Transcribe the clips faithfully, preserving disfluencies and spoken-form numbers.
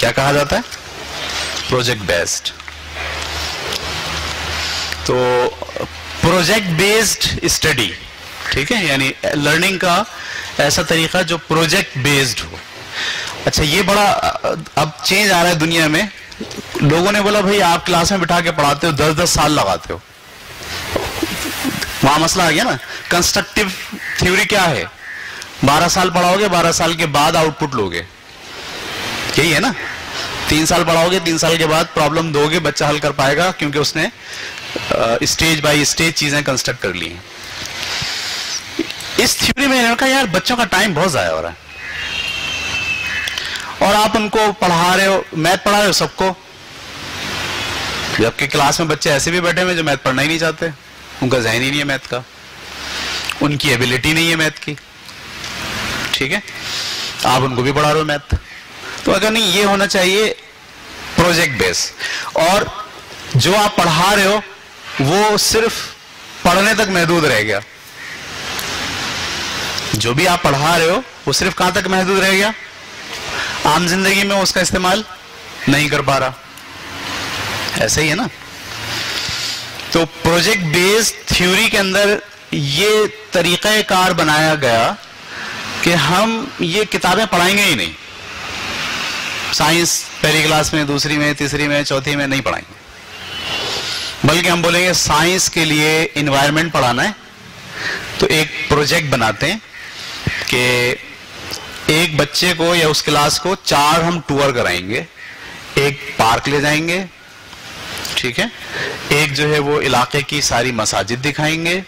کیا کہا جاتا ہے؟ Project based. تو پروجیکٹ بیسڈ اسٹڈی، ٹھیک ہے، یعنی لرننگ کا ایسا طریقہ جو پروجیکٹ بیسڈ ہو. اچھا یہ بڑا اب چینج آ رہا ہے دنیا میں. لوگوں نے بولا بھائی آپ کلاس میں بٹھا کے پڑھاتے ہو، دس دس سال لگاتے ہو. وہاں مسئلہ آ گیا نا. کنسٹرکٹیو تھیوری کیا ہے؟ بارہ سال پڑھاؤ گے، بارہ سال کے بعد آؤٹ پٹ لوگے. یہی ہے نا. تین سال پڑھاؤ گے، تین سال کے بعد پرابلم دو گے، بچہ حل کر پائے گا کیونکہ اس نے اسٹیج بائی اسٹیج چیزیں کنسٹرکٹ کر لی ہیں. اس تھیوری میں نے کہا یار بچوں کا ٹائم بہت ضائع ہو رہا ہے، اور آپ ان کو پڑھا رہے ہو، میتھ پڑھا رہے ہو سب کو، جبکہ کلاس میں بچے ایسے بھی بیٹھے ہوئے جو میتھ پڑھنا ہی نہیں چاہتے. ان کا ذہن ہی نہیں ہے میتھ کا، ان کی ایبلٹی نہیں ہے میتھ کی. ٹھیک ہے، آپ ان کو بھی پڑھا رہے ہو میتھ. تو اگر نہیں، یہ ہونا چاہیے پروجیکٹ بیس. اور جو آپ پڑھا رہے ہو وہ صرف پڑھنے تک محدود رہ گیا. جو بھی آپ پڑھا رہے ہو وہ صرف کہاں تک محدود رہ گیا؟ عام زندگی میں اس کا استعمال نہیں کر پا رہا. ایسا ہی ہے نا. تو پروجیکٹ بیسڈ تھیوری کے اندر یہ طریقہ کار بنایا گیا کہ ہم یہ کتابیں پڑھائیں گے ہی نہیں. سائنس پہلی کلاس میں، دوسری میں، تیسری میں، چوتھی میں نہیں پڑھائیں گے، بلکہ ہم بولیں گے سائنس کے لیے انوائرمنٹ پڑھانا ہے. تو ایک پروجیکٹ بناتے ہیں کہ ایک بچے کو یا اس کلاس کو چار ہم ٹور کرائیں گے. ایک پارک لے جائیں گے، ٹھیک ہے، ایک جو ہے وہ علاقے کی ساری مساجد دکھائیں گے،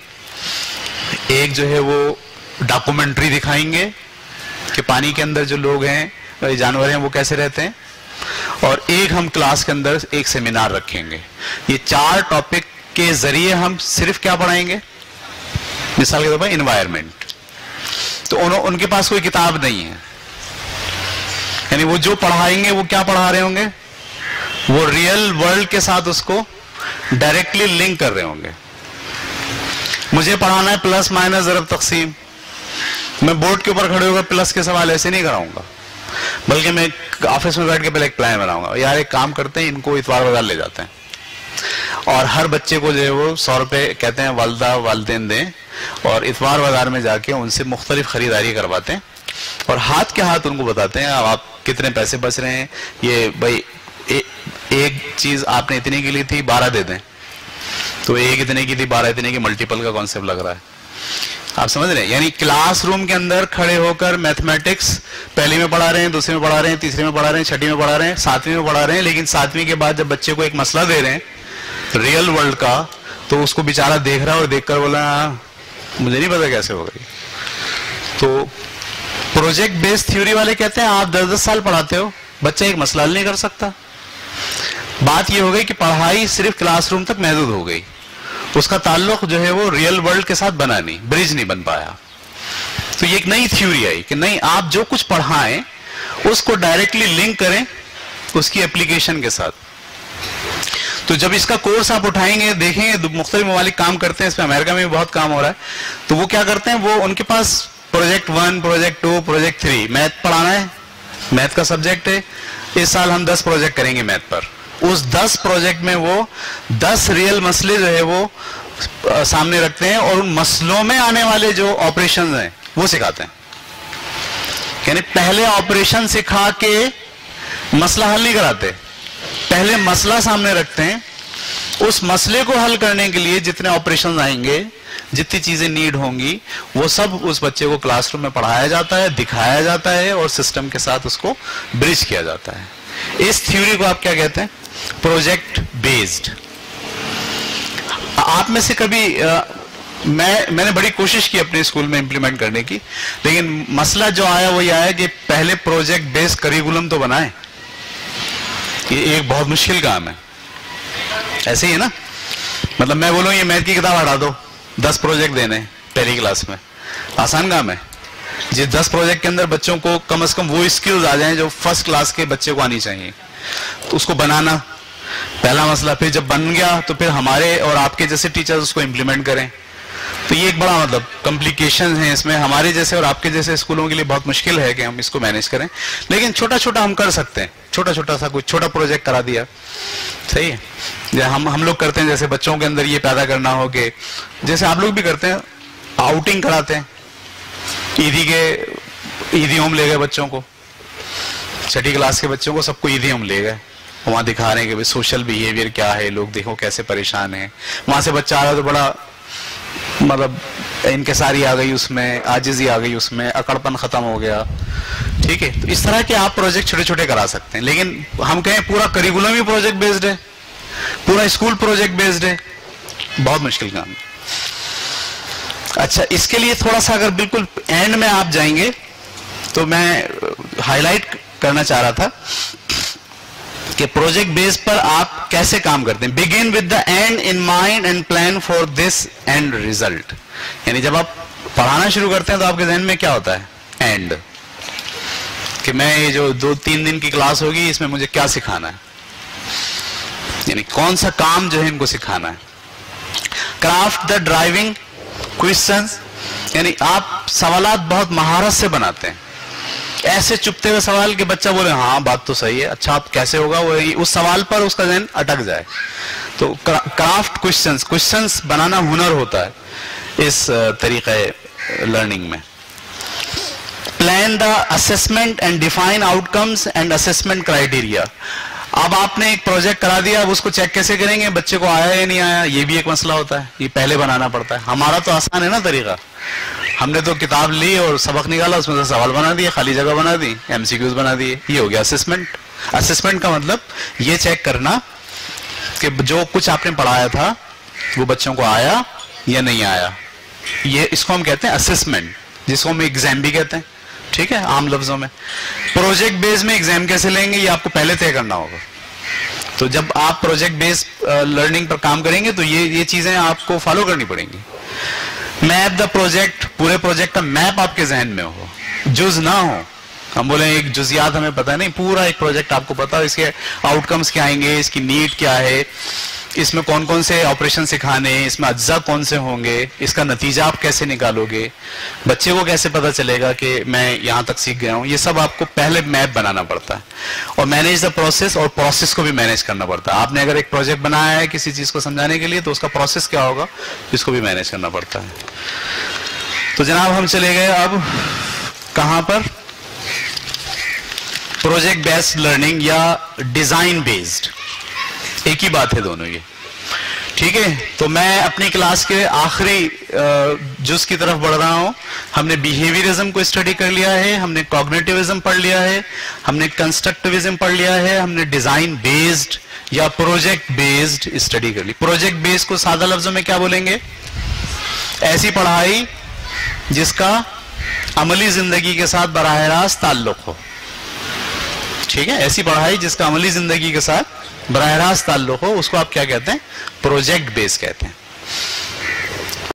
ایک جو ہے وہ ڈاکومنٹری دکھائیں گے کہ پانی کے اندر جو لوگ ہیں، جانور ہیں، وہ کیسے رہتے ہیں، اور ایک ہم کلاس کے اندر ایک سیمینار رکھیں گے. یہ چار ٹاپک کے ذریعے ہم صرف کیا پڑھائیں گے؟ مثال کے طور پر انوائرمنٹ. تو انہوں ان کے پاس کوئی کتاب نہیں ہے، یعنی وہ جو پڑھائیں گے وہ کیا پڑھا رہے ہوں گے؟ وہ ریئل ورلڈ کے ساتھ اس کو ڈائریکٹلی لنک کر رہے ہوں گے. مجھے پڑھانا ہے پلس مائنس ضرب تقسیم، میں بورڈ کے اوپر کھڑے ہو کر پلس کے سوال ایسے نہیں کراؤں گا، بلکہ میں آفس میں بیٹھ کے پہلے ایک پلان بناؤں گا. یار ایک کام کرتے ہیں، ان کو اتوار بازار لے جاتے ہیں اور ہر بچے کو جو ہے وہ سو روپے کہتے ہیں والدہ والدین دیں، اور اتوار بازار میں جا کے ان سے مختلف خریداری کرواتے ہیں اور ہاتھ کے ہاتھ ان کو بتاتے ہیں آپ کتنے پیسے بچ رہے ہیں. یہ بھائی ایک چیز آپ نے اتنے کی لی تھی، بارہ دے دیں. تو ایک اتنے کی تھی، بارہ اتنے کی، ملٹیپل کا کانسیپٹ لگ رہا ہے. آپ سمجھ رہے ہیں؟ یعنی کلاس روم کے اندر کھڑے ہو کر میتھمیٹکس پہلی میں پڑھا رہے ہیں، دوسری میں پڑھا رہے ہیں، تیسری میں پڑھا رہے ہیں، چھٹی میں پڑھا رہے ہیں، ساتویں میں پڑھا رہے ہیں. لیکن ساتویں کے بعد جب بچے کو ایک مسئلہ دے رہے ہیں ریئل ورلڈ کا، تو اس کو بیچارہ دیکھ رہا ہے اور دیکھ کر بولا مجھے نہیں پتا کیسے ہو گئی. تو پروجیکٹ بیس تھیوری والے کہتے ہیں آپ دس دس سال پڑھاتے ہو، بچہ ایک مسئلہ حل نہیں کر سکتا. بات یہ ہو گئی کہ پڑھائی صرف کلاس روم تک محدود ہو گئی، اس کا تعلق جو ہے وہ ریئل ورلڈ کے ساتھ بنا نہیں، برج نہیں بن پایا. تو یہ ایک نئی تھیوری آئی کہ نہیں، آپ جو کچھ پڑھائیں اس کو ڈائریکٹلی لنک کریں اس کی اپلیکیشن کے ساتھ. تو جب اس کا کورس آپ اٹھائیں گے، دیکھیں گے مختلف ممالک کام کرتے ہیں اس میں، امریکہ میں بھی بہت کام ہو رہا ہے. تو وہ کیا کرتے ہیں، وہ ان کے پاس project one, project two, project three, math پڑھانا ہے، میتھ کا سبجیکٹ ہے، اس سال ہم دس پروجیکٹ کریں گے math per. Us this project میں وہ دس ریئل مسئلے جو ہے وہ سامنے رکھتے ہیں اور ان مسئلوں میں آنے والے جو آپریشنز ہیں وہ سکھاتے ہیں. یعنی پہلے آپریشن سکھا کے مسئلہ حل نہیں کراتے، پہلے مسئلہ سامنے رکھتے ہیں. اس مسئلے کو حل کرنے کے لیے جتنے آپریشنز آئیں گے، جتنی چیزیں نیڈ ہوں گی، وہ سب اس بچے کو کلاس روم میں پڑھایا جاتا ہے، دکھایا جاتا ہے اور سسٹم کے ساتھ اس کو برج کیا جاتا ہے. اس تھیوری کو آپ کیا کہتے ہیں؟ Project based. آپ میں سے کبھی میں میں نے بڑی کوشش کی اپنے اسکول میں امپلیمنٹ کرنے کی، لیکن مسئلہ جو آیا وہ یہ آیا کہ پہلے پروجیکٹ بیسڈ کریکولم تو بنائیں. یہ ایک بہت مشکل کام ہے. ایسے ہی ہے نا، مطلب میں بولوں یہ میتھ کی کتاب ہٹا دو، دس پروجیکٹ دینے پہلی کلاس میں، آسان کام ہے. جس دس پروجیکٹ کے اندر بچوں کو کم از کم وہ اسکلز آ جائیں جو فرسٹ کلاس کے بچے کو آنی چاہیے. تو اس کو بنانا پہلا مسئلہ، پھر جب بن گیا تو پھر ہمارے اور آپ کے جیسے ٹیچرز اس کو امپلیمنٹ کریں. تو یہ ایک بڑا مطلب کمپلیکیشن ہیں اس میں، ہمارے جیسے اور آپ کے جیسے اسکولوں کے لیے بہت مشکل ہے کہ ہم اس کو مینیج کریں، لیکن چھوٹا چھوٹا ہم کر سکتے ہیں، چھوٹا چھوٹا سا کوئی چھوٹا پروجیکٹ کرا دیا، صحیح ہے. ہم ہم لوگ کرتے ہیں جیسے بچوں کے اندر یہ پیدا کرنا ہو کہ جیسے آپ لوگ بھی کرتے ہیں، آؤٹنگ کراتے ہیں، عیدی کے عیدی ہوم لے گئے بچوں کو، چھٹی کلاس کے بچوں کو سب کو عیدی ہوم لے گئے، وہاں دکھا رہے ہیں کہ سوشل بیہیویئر کیا ہے، لوگ دیکھو کیسے پریشان ہیں. وہاں سے بچہ آ رہا تو بڑا مطلب انکساری آ گئی، اس میں عاجزی آ گئی، اس میں اکڑپن ختم ہو گیا. ٹھیک ہے، تو اس طرح کے آپ پروجیکٹ چھوٹے چھوٹے کرا سکتے ہیں. لیکن ہم کہیں پورا کریکولم ہی پروجیکٹ بیسڈ ہے، پورا اسکول پروجیکٹ بیسڈ ہے، بہت مشکل کام ہے. اچھا، اس کے لیے تھوڑا سا اگر بالکل اینڈ میں آپ جائیں گے تو میں ہائی لائٹ کرنا چاہ رہا تھا کہ پروجیکٹ بیس پر آپ کیسے کام کرتے ہیں. Begin with the end in mind and plan for this end result. یعنی جب آپ پڑھانا شروع کرتے ہیں تو آپ کے ذہن میں کیا ہوتا ہے؟ اینڈ، کہ میں یہ جو دو تین دن کی کلاس ہوگی اس میں مجھے کیا سکھانا ہے، یعنی کون سا کام جو ہے ان کو سکھانا ہے. کرافٹ دا ڈرائیونگ کوشچنز، یعنی آپ سوالات بہت مہارت سے بناتے ہیں، ایسے چپتے ہوئے سوال کہ بچہ بولے ہاں بات تو صحیح ہے، اچھا آپ کیسے ہوگا، وہ اس سوال پر اس کا ذہن اٹک جائے. تو کرافٹ کوشچنز، کوشچنز بنانا ہنر ہوتا ہے اس طریقے لرننگ میں. Plan the assessment and define outcomes and assessment criteria. اب آپ نے ایک پروجیکٹ کرا دیا، اب اس کو چیک کیسے کریں گے بچے کو آیا یا نہیں آیا، یہ بھی ایک مسئلہ ہوتا ہے، یہ پہلے بنانا پڑتا ہے. ہمارا تو آسان ہے نا طریقہ، ہم نے تو کتاب لی اور سبق نکالا، اس میں سے سوال بنا دیے، خالی جگہ بنا دی، ایم سی کیوز بنا دیے، یہ ہو گیا اسسمنٹ. اسسمنٹ کا مطلب یہ چیک کرنا کہ جو کچھ آپ نے پڑھایا تھا وہ بچوں کو آیا یا نہیں آیا. یہ اس کو ہم کہتے ہیں اسسمنٹ، جس کو ہم ایگزام بھی کہتے ہیں. ٹھیک ہے، عام لفظوں میں. پروجیکٹ بیس میں ایگزام کیسے لیں گے یہ آپ کو پہلے طے کرنا ہوگا. تو جب آپ پروجیکٹ بیس لرننگ پر کام کریں گے تو یہ یہ چیزیں آپ کو فالو کرنی پڑیں گی. میپ دا پروجیکٹ، پورے پروجیکٹ کا میپ آپ کے ذہن میں ہو، جز نہ ہو. ہم بولیں ایک جزیات ہمیں پتہ نہیں، پورا ایک پروجیکٹ آپ کو پتا ہو، اس کے آؤٹ کمز کیا آئیں گے، اس کی نیڈ کیا ہے، اس میں کون کون سے آپریشن سکھانے، اس میں اجزاء کون سے ہوں گے، اس کا نتیجہ آپ کیسے نکالو گے، بچے کو کیسے پتا چلے گا کہ میں یہاں تک سیکھ گیا ہوں. یہ سب آپ کو پہلے میپ بنانا پڑتا ہے. اور مینیج دا پروسیس، اور پروسیس کو بھی مینیج کرنا پڑتا ہے. آپ نے اگر ایک پروجیکٹ بنایا ہے کسی چیز کو سمجھانے کے لیے تو اس کا پروسیس کیا ہوگا، اس کو بھی مینیج کرنا پڑتا ہے. تو جناب ہم چلے گئے اب کہاں پر؟ پروجیکٹ بیسڈ لرننگ یا ڈیزائن بیسڈ، ایک ہی بات ہے دونوں یہ. ٹھیک ہے، تو میں اپنی کلاس کے آخری جز کی طرف بڑھ رہا ہوں. ہم نے بیہیویئرزم کو اسٹڈی کر لیا ہے، ہم نے کوگنیٹیوزم پڑھ لیا ہے، ہم نے کنسٹرکٹیوزم پڑھ لیا ہے، ہم نے ڈیزائن بیسڈ یا پروجیکٹ بیسڈ اسٹڈی کر لی. پروجیکٹ بیسڈ کو سادہ لفظوں میں کیا بولیں گے؟ ایسی پڑھائی جس کا عملی زندگی کے ساتھ براہ راست تعلق ہو. ٹھیک ہے، ایسی پڑھائی جس کا عملی زندگی کے ساتھ براہ راست تعلق ہو، اس کو آپ کیا کہتے ہیں؟ پروجیکٹ بیس کہتے ہیں.